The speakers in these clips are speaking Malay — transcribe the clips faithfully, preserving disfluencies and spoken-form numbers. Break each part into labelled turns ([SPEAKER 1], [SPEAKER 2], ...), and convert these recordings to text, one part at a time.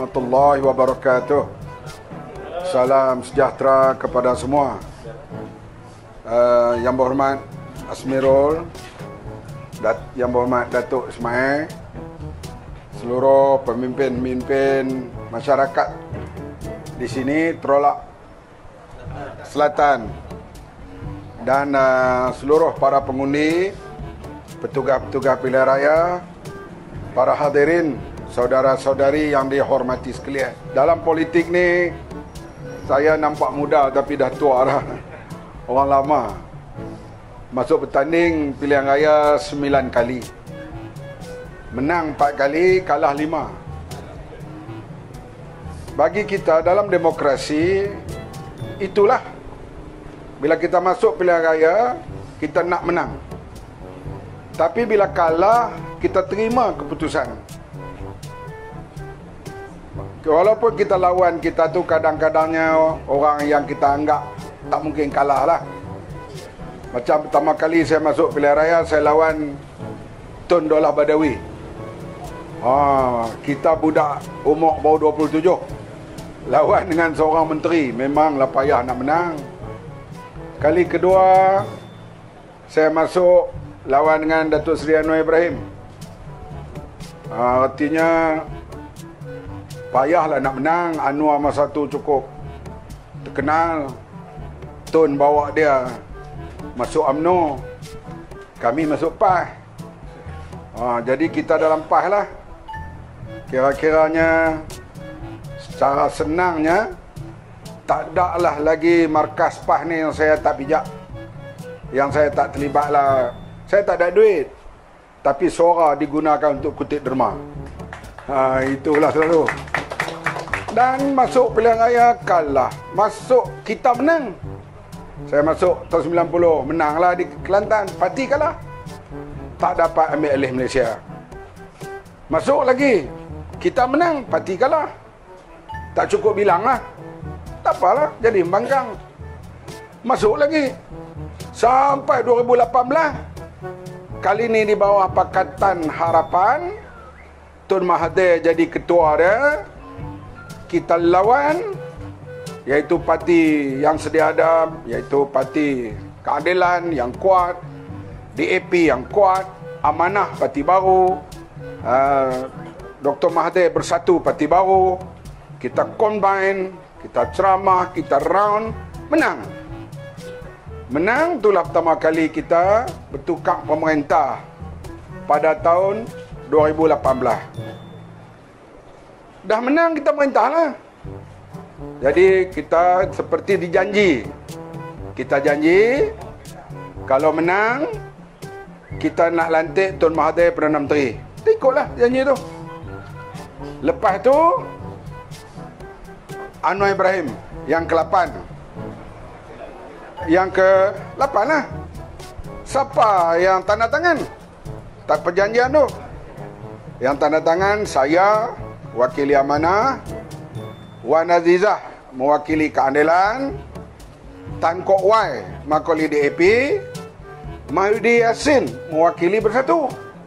[SPEAKER 1] warahmatullahi wabarakatuh. Salam sejahtera kepada semua. uh, Yang berhormat Asmirul, Dat Yang berhormat Datuk Ismail, seluruh pemimpin-pemimpin masyarakat di sini Teraulak Selatan, dan uh, seluruh para pengundi, petugas-petugas pilihan raya, para hadirin, saudara-saudari yang dihormati sekalian. Dalam politik ni, saya nampak muda tapi dah tua dah. Orang lama. Masuk bertanding pilihan raya sembilan kali. Menang empat kali, kalah lima. Bagi kita dalam demokrasi, itulah. Bila kita masuk pilihan raya, kita nak menang. Tapi bila kalah, kita terima keputusan. Walaupun kita lawan, kita tu kadang-kadangnya orang yang kita anggap tak mungkin kalah lah. Macam pertama kali saya masuk pilihan raya, saya lawan Tun Daulah Badawi. Ha, kita budak umur baru dua puluh tujuh, lawan dengan seorang menteri, memanglah payah nak menang. Kali kedua saya masuk lawan dengan Datuk Seri Anwar Ibrahim. Ha, artinya payahlah nak menang. Anwar masa tu cukup terkenal. Tun bawa dia masuk U M N O, kami masuk P A S. Ha, jadi kita dalam P A S lah. Kira-kiranya secara senangnya, tak ada lah lagi markas P A S ni yang saya tak pijak, yang saya tak terlibat lah. Saya tak ada duit, tapi suara digunakan untuk kutip derma. Ha, itulah selalu. Dan masuk pilihan raya kalah, masuk kita menang. Saya masuk tahun sembilan puluh, menanglah di Kelantan, parti kalah, tak dapat ambil alih Malaysia. Masuk lagi, kita menang, parti kalah, tak cukup bilang lah, tak apalah, jadi membangkang. Masuk lagi sampai dua ribu lapan belas. Kali ni di bawah Pakatan Harapan, Tun Mahathir jadi ketua dia. Kita lawan, iaitu parti yang sedia ada, iaitu Parti Keadilan yang kuat, D A P yang kuat, Amanah parti baru, uh, Doktor Mahathir Bersatu parti baru. Kita combine, kita ceramah, kita round, menang. Menang, itulah pertama kali kita bertukar pemerintah pada tahun dua ribu lapan belas. Dah menang, kita merintah lah. Jadi kita seperti dijanji. Kita janji, kalau menang, kita nak lantik Tun Mahathir Perdana Menteri. Kita ikutlah janji tu. Lepas tu, Anwar Ibrahim yang ke lapan. Yang ke lapan lah. Siapa yang tanda tangan? Tak perjanjian tu. Yang tanda tangan saya, wakili Amanah, Wan Azizah mewakili Keadilan, Tan Kok Wai mewakili D A P, Mahyudi Yassin mewakili Bersatu.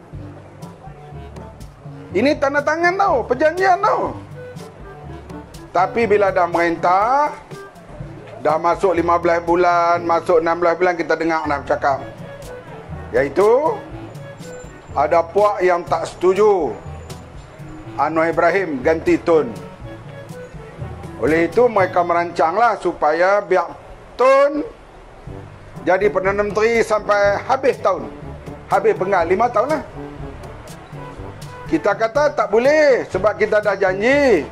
[SPEAKER 1] Ini tanda tangan tau, perjanjian tau. Tapi bila dah merintah, dah masuk lima belas bulan, masuk enam belas bulan, kita dengar nak bercakap, iaitu ada puak yang tak setuju Anwar Ibrahim ganti Tun. Oleh itu mereka merancanglah supaya biar Tun jadi Perdana Menteri sampai habis tahun, habis penggal lima tahun lah. Kita kata tak boleh, sebab kita dah janji.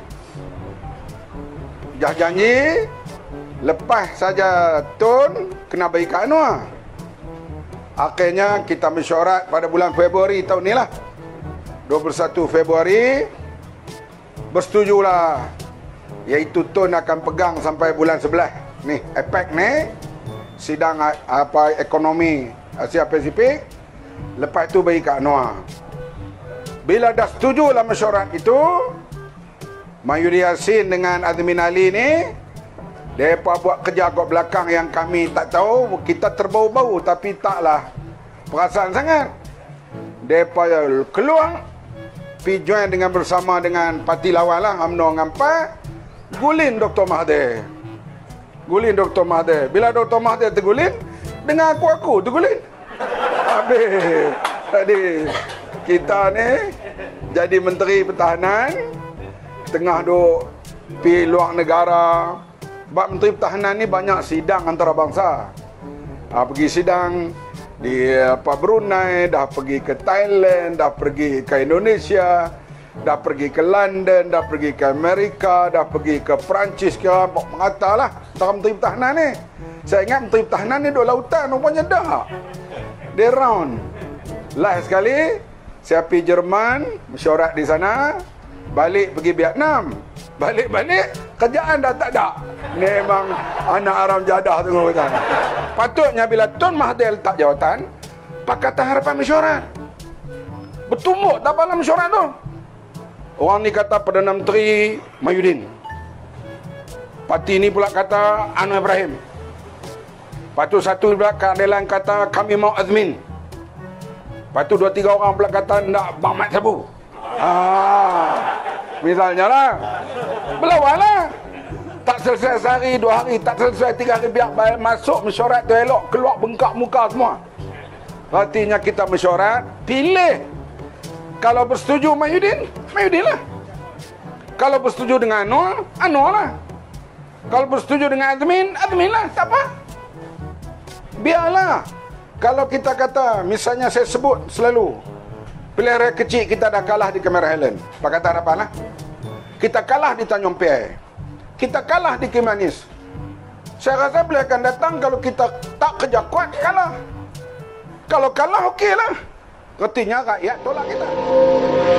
[SPEAKER 1] Dah janji, lepas saja Tun kena bagi kat Anwar. Akhirnya kita mesyuarat pada bulan Februari tahun ni lah, dua puluh satu Februari, bersetujulah, iaitu Tun akan pegang sampai bulan sebelas ni, APEC ni, sidang apa ekonomi Asia Pasifik. Lepas tu bagi kat Anwar. Bila dah setuju lah mesyuarat itu, Mahyudi Yassin dengan Azmin Ali ni, mereka buat kerja kat belakang yang kami tak tahu. Kita terbau-bau tapi taklah perasan sangat. Mereka keluar pi join dengan bersama dengan parti lawan lah, U M N O dengan P A N, gulin Doktor Mahathir. Gulin Doktor Mahathir. Bila Doktor Mahathir tergulin, dengan aku-aku tergulin. Habis. Jadi, kita ni jadi Menteri Pertahanan, tengah duk pi luar negara. Sebab Menteri Pertahanan ni banyak sidang antarabangsa. Ha, pergi sidang di apa Brunei, dah pergi ke Thailand, dah pergi ke Indonesia, dah pergi ke London, dah pergi ke Amerika, dah pergi ke Perancis ke apa mengatalah antara Menteri Pertahanan ni. Saya ingat Menteri Pertahanan ni duduk lautan rupanya dah. Dia round. Last sekali saya pergi Jerman, mesyuarat di sana, balik pergi Vietnam. Balik-balik kerjaan dah tak ada. Memang anak aram jadah tengok kata. Patutnya bila Tun Mahathir letak jawatan, Pakatan Harapan Mesyuarat. Bertumbuk tak dalam mesyuarat tu. Orang ni kata Perdana Menteri Mahyudin. Parti ni pula kata Anwar Ibrahim. Lepas tu satu pula keadilan kata kami mau Azmin. Lepas tu dua tiga orang pula kata nak Bang Mat Sabu. Ah, misalnya lah. Berlawan lah. Tak selesai sehari, dua hari, tak selesai tiga hari, biar masuk mesyuarat tu elok, keluar bengkak muka semua. Artinya kita mesyuarat, pilih. Kalau bersetuju Mahyudin, Mahyudin lah. Kalau bersetuju dengan Anwar, Anwar lah. Kalau bersetuju dengan Azmin, Azmin lah. Tak apa. Biarlah. Kalau kita kata, misalnya saya sebut selalu, pilihan raya kecil kita dah kalah di Cameron Highland. Pakatan Harapan lah. Kita kalah di Tanjung Piai. Kita kalah di Kimanis. Saya rasa beliau akan datang kalau kita tak kerja kuat, kalah. Kalau kalah, okey lah. Artinya rakyat tolak kita.